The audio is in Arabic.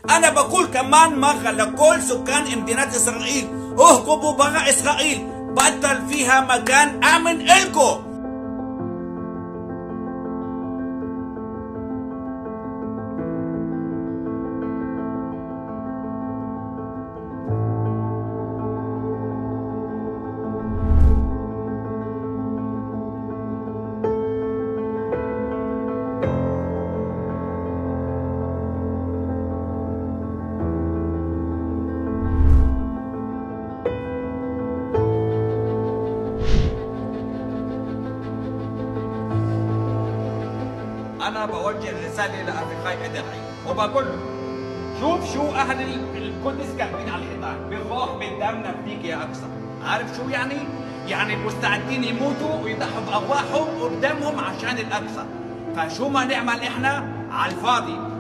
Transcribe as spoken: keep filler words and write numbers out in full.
أنا بقول كمان مرة لكل سكان مدينة إسرائيل: اهربوا برا إسرائيل، بطل فيها مكان آمن إلكو. أنا بوجه رسالة لأفريقيا إداري وبقول له: شوف شو أهل القدس كاتبين على الحيطان: بالروح بالدم نفديك يا أقصى. عارف شو يعني؟ يعني مستعدين يموتوا ويضحوا بأرواحهم وبدمهم عشان الأقصى. فشو ما نعمل إحنا على الفاضي.